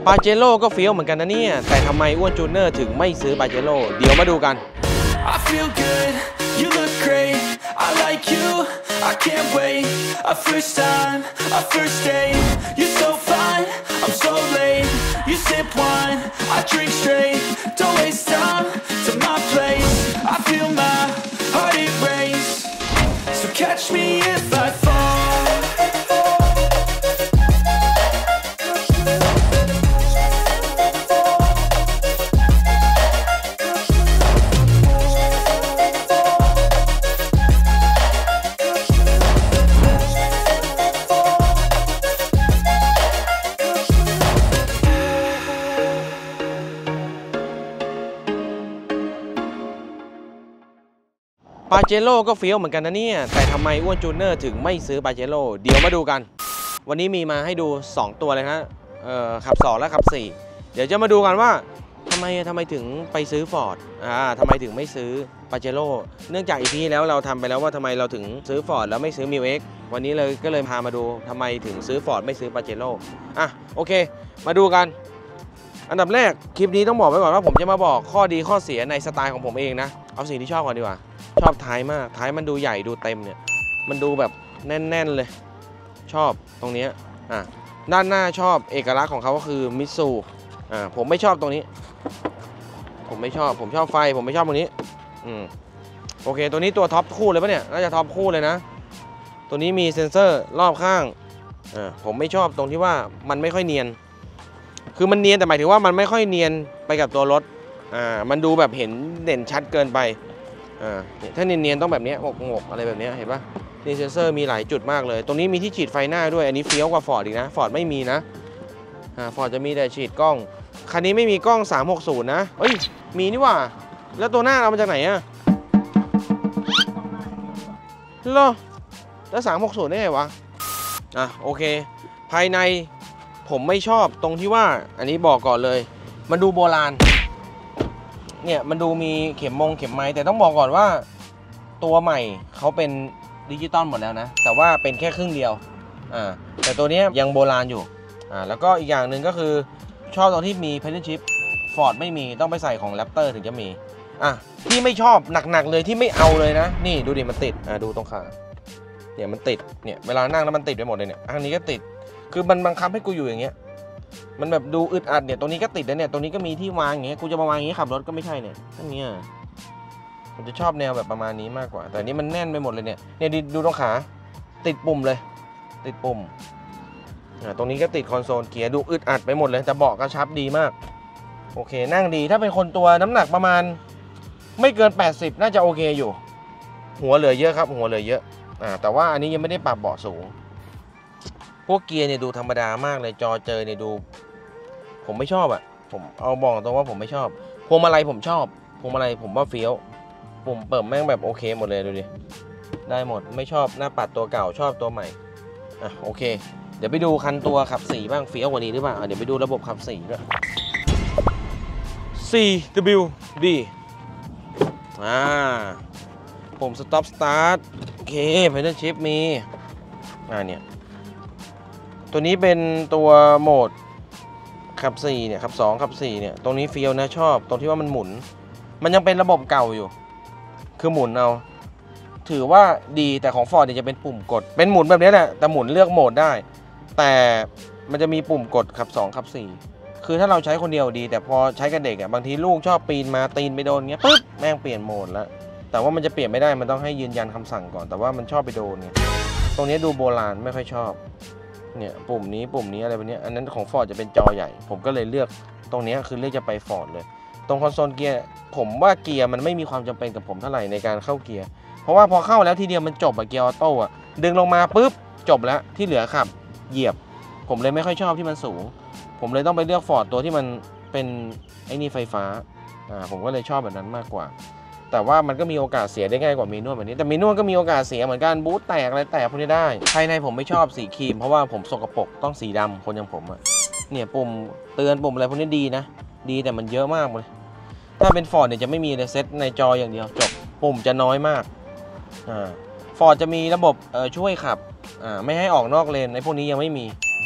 ปาเจโร่ก็เฟี้ยวเหมือนกันนะเนี่ยแต่ทำไมอ้วนจูเนอร์ถึงไม่ซื้อปาเจโร่เดี๋ยวมาดูกัน I feel good, you look great, I like you, I can't wait. A first time, a first date, you're so fine, I'm so late. You sip wine, I drink straight, don't waste time to my place. I feel my heart it race, so catch me if I fall. ปาเจโร่ก็เฟี้ยวเหมือนกันนะเนี่ยแต่ทำไมอ้วนจูเนอร์ถึงไม่ซื้อปาเจโร่เดี๋ยวมาดูกันวันนี้มีมาให้ดู2ตัวเลยนะขับ2และขับ4เดี๋ยวจะมาดูกันว่าทำไมถึงไปซื้อฟอร์ดทำไมถึงไม่ซื้อปาเจโร่เนื่องจากอีพีแล้วเราทำไปแล้วว่าทำไมเราถึงซื้อฟอร์ดแล้วไม่ซื้อมิวเอ็กวันนี้เลยก็เลยพามาดูทำไมถึงซื้อฟอร์ดไม่ซื้อปาเจโร่โอเคมาดูกันอันดับแรกคลิปนี้ต้องบอกไว้ก่อนว่าผมจะมาบอกข้อดีข้อเสียในสไตล์ของผมเองนะเอาสิ่งที่ชอบก่อนดีกว่าชอบท้ายมากท้ายมันดูใหญ่ดูเต็มเนี่ยมันดูแบบแน่นๆเลยชอบตรงนี้ด้านหน้าชอบเอกลักษณ์ของเขาก็คือมิตซูผมไม่ชอบตรงนี้ผมชอบไฟผมไม่ชอบตรงนี้โอเคตัวนี้ตัวท็อปคู่เลยปะเนี่ยน่าจะท็อปคู่เลยนะตัวนี้มีเซ็นเซอร์รอบข้างผมไม่ชอบตรงที่ว่ามันไม่ค่อยเนียนคือมันเนียนแต่หมายถึงว่ามันไม่ค่อยเนียนไปกับตัวรถมันดูแบบเห็นเด่นชัดเกินไปถ้าเนียนๆต้องแบบนี้งกอะไรแบบนี้เห็นปะนี่เซนเซอร์มีหลายจุดมากเลยตรงนี้มีที่ฉีดไฟหน้าด้วยอันนี้เฟี้ยวกว่าฟอร์ดอีกนะฟอร์ดไม่มีนะฟอร์ดจะมีแต่ฉีดกล้องคันนี้ไม่มีกล้อง360นะเอ้ยมีนี่ว่าแล้วตัวหน้าเรามาจากไหนอะเหรอแล้ว360ได้ไงวะโอเคภายในผมไม่ชอบตรงที่ว่าอันนี้บอกก่อนเลยมันดูโบราณเนี่ยมันดูมีเข็มไม้แต่ต้องบอกก่อนว่าตัวใหม่เขาเป็นดิจิตอลหมดแล้วนะแต่ว่าเป็นแค่ครึ่งเดียวแต่ตัวนี้ยังโบราณอยู่แล้วก็อีกอย่างหนึ่งก็คือชอบตรงที่มี Paddle Shift Ford ไม่มีต้องไปใส่ของ Raptor ถึงจะมีที่ไม่ชอบหนักๆเลยที่ไม่เอาเลยนะนี่ดูดิมันติดดูตรงขาเนี่ยมันติดเนี่ยเวลานั่งแล้วมันติดไปหมดเลยเนี่ยอันนี้ก็ติดคือมันบังคับให้กูอยู่อย่างเงี้ยมันแบบดูอึดอัดเนี่ยตรงนี้ก็ติดแล้วเนี่ยตรงนี้ก็มีที่วางอย่างเงี้ยกูจะมาวางอย่างงี้ขับรถก็ไม่ใช่เนี่ยอันนี้ผมจะชอบแนวแบบประมาณนี้มากกว่าแต่นี้มันแน่นไปหมดเลยเนี่ยดูตรงขาติดปุ่มเลยติดปุ่มตรงนี้ก็ติดคอนโซลเกียร์ดูอึดอัดไปหมดเลยแต่เบาะกระชับดีมากโอเคนั่งดีถ้าเป็นคนตัวน้ำหนักประมาณไม่เกิน80น่าจะโอเคอยู่หัวเหลือเยอะครับหัวเหลือเยอะแต่ว่าอันนี้ยังไม่ได้ปรับเบาะสูงพวกเกียร์เนี่ยดูธรรมดามากเลยจอเจอเนี่ยดูผมไม่ชอบผมเอาบอกตรงว่าผมไม่ชอบพวงมาลัยผมชอบพวงมาลัยผมว่าเฟี้ยวปุ่มเปิดแม่งแบบโอเคหมดเลยดูดิได้หมดไม่ชอบหน้าปัดตัวเก่าชอบตัวใหม่โอเคเดี๋ยวไปดูคันตัวขับ4บ้างเฟี้ยวกว่านี้หรือเปล่าเดี๋ยวไปดูระบบขับ4ด้วย CWD ผมสต็อปสตาร์ทโอเค Paddle Shift มีเนี่ยตัวนี้เป็นตัวโหมดขับ4เนี่ยขับ2ขับ4เนี่ยตรงนี้เฟี้ยวนะชอบตรงที่ว่ามันหมุนมันยังเป็นระบบเก่าอยู่คือหมุนเอาถือว่าดีแต่ของ Ford เนี่ยจะเป็นปุ่มกดเป็นหมุนแบบนี้แหละแต่หมุนเลือกโหมดได้แต่มันจะมีปุ่มกดขับ2ขับ4คือถ้าเราใช้คนเดียวดีแต่พอใช้กับเด็กบางทีลูกชอบปีนมาตีนไปโดนเงี้ยปึ๊บแม่งเปลี่ยนโหมดแล้วแต่ว่ามันจะเปลี่ยนไม่ได้มันต้องให้ยืนยันคำสั่งก่อนแต่ว่ามันชอบไปโดนเนี่ยตรงนี้ดูโบราณไม่ค่อยชอบเนี่ยปุ่มนี้อะไรแบบนี้อันนั้นของ Ford จะเป็นจอใหญ่ผมก็เลยเลือกตรงนี้คือเลือกจะไป Ford เลยตรงคอนโซลเกียร์ผมว่าเกียร์มันไม่มีความจำเป็นกับผมเท่าไหร่ในการเข้าเกียร์เพราะว่าพอเข้าแล้วทีเดียวมันจบเกียร์ออโต้ดึงลงมาปุ๊บจบแล้วที่เหลือขับเหยียบผมเลยไม่ค่อยชอบที่มันสูงผมเลยต้องไปเลือก Ford ตัวที่มันเป็นไอ้นี่ไฟฟ้าผมก็เลยชอบแบบนั้นมากกว่าแต่ว่ามันก็มีโอกาสเสียได้ง่ายกว่ามีนวดแบบนี้แต่มีนวดก็มีโอกาสเสียเหมือนกันบูทแตกอะไรแตกพวกนี้ได้ภายในผมไม่ชอบสีครีมเพราะว่าผมสกปรกต้องสีดำคนอย่างผมเนี่ยปุ่มเตือนปุ่มอะไรพวกนี้ดีนะดีแต่มันเยอะมากเลยถ้าเป็น Ford เนี่ยจะไม่มีเลยเซตในจออย่างเดียวจบปุ่มจะน้อยมากFord จะมีระบบช่วยขับไม่ให้ออกนอกเลนไอ้พวกนี้ยังไม่มี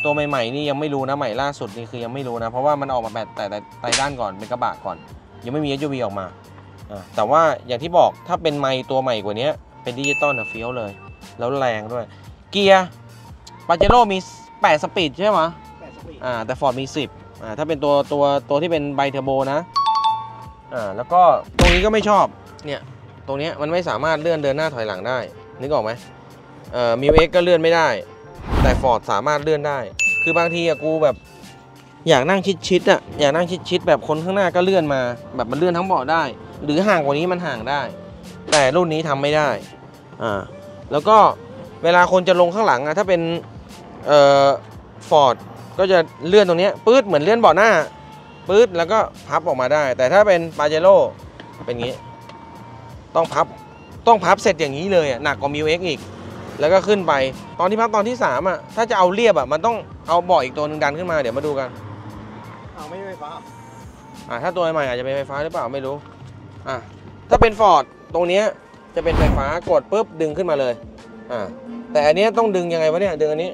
ตัวใหม่ๆนี่ยังไม่รู้นะใหม่ล่าสุดนี่คือยังไม่รู้นะเพราะว่ามันออกมาแบบแต่ไตด้านก่อนเป็นกระบะก่อนยังไม่มี SUV ออกมาแต่ว่าอย่างที่บอกถ้าเป็นไมค์ตัวใหม่กว่านี้เป็นดิจิตอลนะเฟี้ยวเลยแล้วแรงด้วยเกียร์ปาเจโร่มี8สปีดใช่ไหม8สปีดแต่ฟอร์ดมี10ถ้าเป็นตัวที่เป็นไบเทอร์โบนะแล้วก็ตรงนี้ก็ไม่ชอบเนี่ยตรงนี้มันไม่สามารถเลื่อนเดินหน้าถอยหลังได้นึกออกไหมมิวเอ็กก็เลื่อนไม่ได้แต่ฟอร์ดสามารถเลื่อนได้คือบางทีกูแบบอยากนั่งชิดอยากนั่งชิดแบบคนข้างหน้าก็เลื่อนมาแบบมันเลื่อนทั้งเบาะได้หรือห่างกว่านี้มันห่างได้แต่รุ่นนี้ทำไม่ได้แล้วก็เวลาคนจะลงข้างหลังถ้าเป็นฟอร์ดก็จะเลื่อนตรงนี้ปื๊ดเหมือนเลื่อนเบาะหน้าปื๊ดแล้วก็พับออกมาได้แต่ถ้าเป็นปาเจโร่เป็นงี้ต้องพับเสร็จอย่างนี้เลยหนักกว่ามิวเอ็กอีกแล้วก็ขึ้นไปตอนที่พับตอนที่3ถ้าจะเอาเรียบมันต้องเอาเบาะอีกตัวนึงดันขึ้นมาเดี๋ยวมาดูกันไม่ไฟฟ้าถ้าตัวใหม่อาจจะเป็นไฟฟ้าหรือเปล่าไม่รู้ถ้าเป็นฟอร์ดตรงนี้จะเป็นไฟฟ้ากดปุ๊บดึงขึ้นมาเลยแต่อันนี้ต้องดึงยังไงวะเนี่ยดึงอันนี้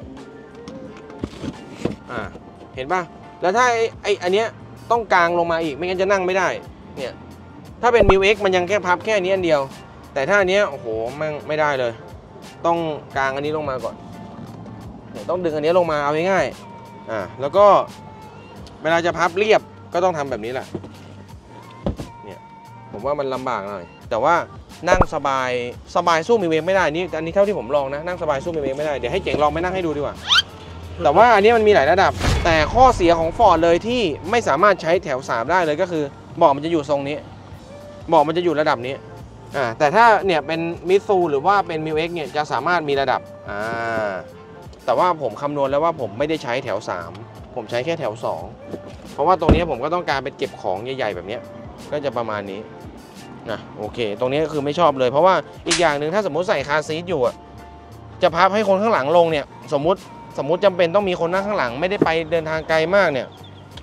เห็นป่ะแล้วถ้าอันนี้ต้องกางลงมาอีกไม่งั้นจะนั่งไม่ได้เนี่ยถ้าเป็นมิวเอ็กมันยังแค่พับแค่นี้อันเดียวแต่ถ้าอันนี้โอ้โหมันไม่ได้เลยต้องกางอันนี้ลงมาก่อนเนี่ยต้องดึงอันนี้ลงมาเอาง่ายๆแล้วก็เวลาจะพับเรียบก็ต้องทำแบบนี้แหละเนี่ยผมว่ามันลำบากหน่อยแต่ว่านั่งสบายสู้มิวเอ็กไม่ได้นี่อันนี้เท่าที่ผมลองนะนั่งสบายสู้มิวเอ็กไม่ได้เดี๋ยวให้เจ๋งลองไปนั่งให้ดูดีกว่าแต่ว่าอันนี้มันมีหลายระดับแต่ข้อเสียของฟอร์ดเลยที่ไม่สามารถใช้แถว3ได้เลยก็คือเบาะมันจะอยู่ทรงนี้เบาะมันจะอยู่ระดับนี้แต่ถ้าเนี่ยเป็นมิตซูหรือว่าเป็นมิวเอ็กเนี่ยจะสามารถมีระดับแต่ว่าผมคำนวณแล้วว่าผมไม่ได้ใช้แถว3ผมใช้แค่แถว2เพราะว่าตรงนี้ผมก็ต้องการเป็นเก็บของใหญ่ๆแบบนี้ก็จะประมาณนี้โอเคตรงนี้ก็คือไม่ชอบเลยเพราะว่าอีกอย่างหนึ่งถ้าสมมติใส่คาร์ซีทอยู่จะพับให้คนข้างหลังลงเนี่ยสมมติจำเป็นต้องมีคนนั่งข้างหลังไม่ได้ไปเดินทางไกลมากเนี่ย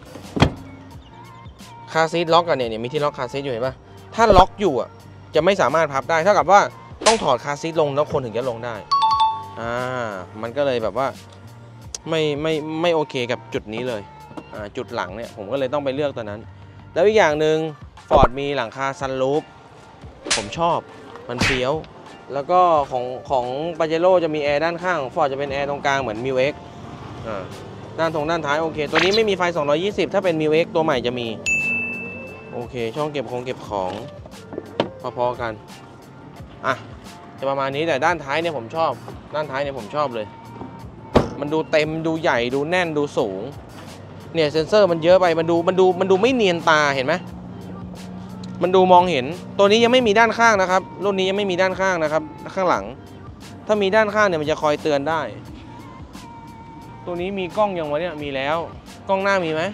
คาร์ซีทล็อกกันเนี่ยมีที่ล็อกคาร์ซีทอยู่เห็นปะถ้าล็อกอยู่จะไม่สามารถพับได้เท่ากับว่าต้องถอดคาร์ซีทลงแล้วคนถึงจะลงได้มันก็เลยแบบว่าไม่โอเคกับจุดนี้เลยจุดหลังเนี่ยผมก็เลยต้องไปเลือกตัวนั้นแล้วอีกอย่างหนึ่งฟอร์ดมีหลังคาซันรูฟผมชอบมันเฟี้ยวแล้วก็ของปาเจโร่จะมีแอร์ด้านข้างของฟอร์ดจะเป็นแอร์ตรงกลางเหมือนมิวเอ็กด้านท้ายโอเคตัวนี้ไม่มีไฟ220ถ้าเป็นมิวเอ็กตัวใหม่จะมีโอเคช่องเก็บของพอๆกันจะประมาณนี้แต่ด้านท้ายเนี่ยผมชอบเลยมันดูเต็มดูใหญ่ดูแน่นดูสูงเนี่ยเซ็นเซอร์มันเยอะไปมันดูไม่เนียนตาเห็นไหมมันดูมองเห็นตัวนี้ยังไม่มีด้านข้างนะครับรุ่นนี้ยังไม่มีด้านข้างนะครับข้างหลังถ้ามีด้านข้างเนี่ยมันจะคอยเตือนได้ตัวนี้มีกล้องยังวะเนี่ยมีแล้วกล้องหน้ามีไหม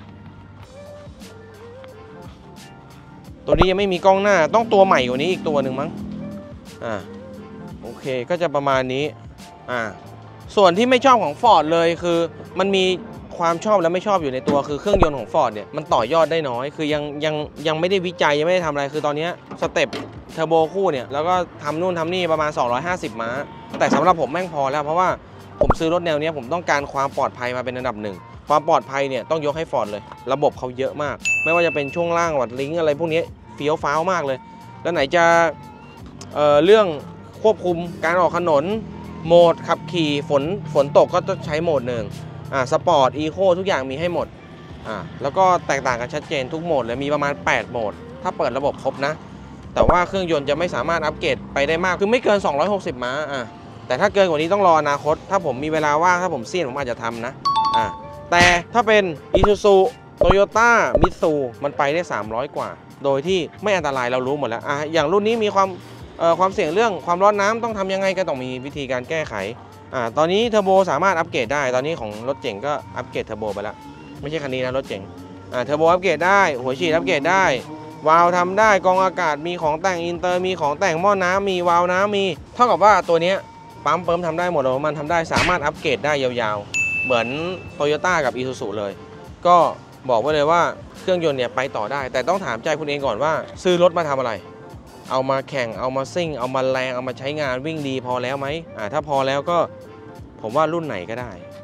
ตัวนี้ยังไม่มีกล้องหน้าต้องตัวใหม่กว่านี้อีกตัวหนึ่งมั้งโอเคก็จะประมาณนี้ส่วนที่ไม่ชอบของ Ford เลยคือมันมีความชอบและไม่ชอบอยู่ในตัวคือเครื่องยนต์ของ Ford เนี่ยมันต่อยอดได้น้อยคือยังไม่ได้วิจัยยังไม่ได้ทำอะไรคือตอนนี้สเต็ปเทอร์โบคู่เนี่ยแล้วก็ทำนู่นทำนี่ประมาณ250ม้าแต่สำหรับผมแม่งพอแล้วเพราะว่าผมซื้อรถแนวนี้ผมต้องการความปลอดภัยมาเป็นอันดับหนึ่งความปลอดภัยเนี่ยต้องยกให้ Ford เลยระบบเขาเยอะมากไม่ว่าจะเป็นช่วงล่างวัดลิงก์อะไรพวกนี้เฟี้ยวฟ้าวมากเลยแล้วไหนจะเรื่องควบคุมการออกถนนโหมดขับขี่ฝนตกก็ต้องใช้โหมดหนึ่งสปอร์ตอีโคทุกอย่างมีให้หมดแล้วก็แตกต่างกันชัดเจนทุกโหมดเลยมีประมาณ8โหมดถ้าเปิดระบบครบนะแต่ว่าเครื่องยนต์จะไม่สามารถอัปเกรดไปได้มากคือไม่เกิน260ม้าแต่ถ้าเกินกว่านี้ต้องรออนาคตถ้าผมมีเวลาว่างถ้าผมเซียนผมอาจจะทำนะแต่ถ้าเป็น Isuzu Toyota Mitsu มันไปได้300กว่าโดยที่ไม่อันตรายเรารู้หมดแล้วอย่างรุ่นนี้มีความเสี่ยงเรื่องความร้อนน้ำต้องทำยังไงก็ต้องมีวิธีการแก้ไขตอนนี้เทอร์โบสามารถอัปเกรดได้ตอนนี้ของรถเจ๋งก็อัปเกรดเทอร์โบไปแล้วไม่ใช่คันนี้นะรถเจ๋งเทอร์โบอัปเกรดได้หัวฉีดอัปเกรดได้วาล์วทำได้กรองอากาศมีของแต่งอินเตอร์มีของแต่งหม้อน้ำมีวาล์วน้ำมีเท่ากับว่าตัวนี้ปั๊มเปิมทำได้หมดเลยมันทำได้สามารถอัปเกรดได้ยาวๆเหมือน Toyota กับ Isuzu เลยก็บอกไว้เลยว่าเครื่องยนต์เนี่ยไปต่อได้แต่ต้องถามใจคุณเองก่อนว่าซื้อรถมาทำอะไรเอามาแข่งเอามาซิ่งเอามาแรงเอามาใช้งานวิ่งดีพอแล้วไหมถ้าพอแล้วก็ผมว่ารุ่นไหนก็ได้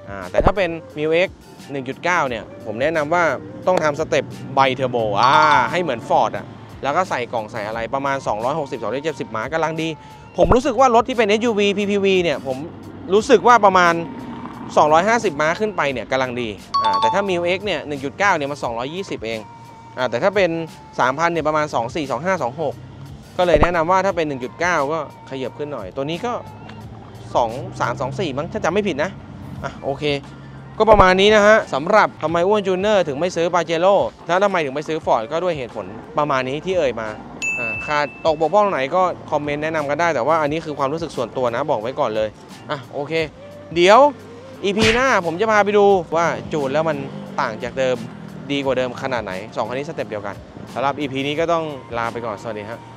แต่ถ้าเป็น Mil X 1.9 เนี่ยผมแนะนำว่าต้องทำสเต็ปไบเทอร์โบให้เหมือน Ford แล้วก็ใส่กล่องใส่อะไรประมาณ 260-270 ม้ากำลังดีผมรู้สึกว่ารถที่เป็น SUV PPV เนี่ยผมรู้สึกว่าประมาณ 250 ม้าขึ้นไปเนี่ยกำลังดีแต่ถ้า Mil X เนี่ย 1.9 เนี่ยมัน 220 เองแต่ถ้าเป็น 3,000 เนี่ยประมาณ 24 25 26 ก็เลยแนะนำว่าถ้าเป็น 1.9 ก็ขยับขึ้นหน่อยตัวนี้ก็ 2324 มั้งถ้าจำไม่ผิดนะโอเคก็ประมาณนี้นะฮะสำหรับทำไมอ้วนจูเนอร์ถึงไม่ซื้อปาเจโร่แล้วทำไมถึงไม่ซื้อฟอร์ดก็ด้วยเหตุผลประมาณนี้ที่เอ่ยมาขาดตกบกพร่องไหนก็คอมเมนต์แนะนำกันได้แต่ว่าอันนี้คือความรู้สึกส่วนตัวนะบอกไว้ก่อนเลยโอเคเดี๋ยว EP หน้าผมจะพาไปดูว่าจูนแล้วมันต่างจากเดิมดีกว่าเดิมขนาดไหน2คันนี้สเต็ปเดียวกันสำหรับ EP นี้ก็ต้องลาไปก่อนสวัสดีครับ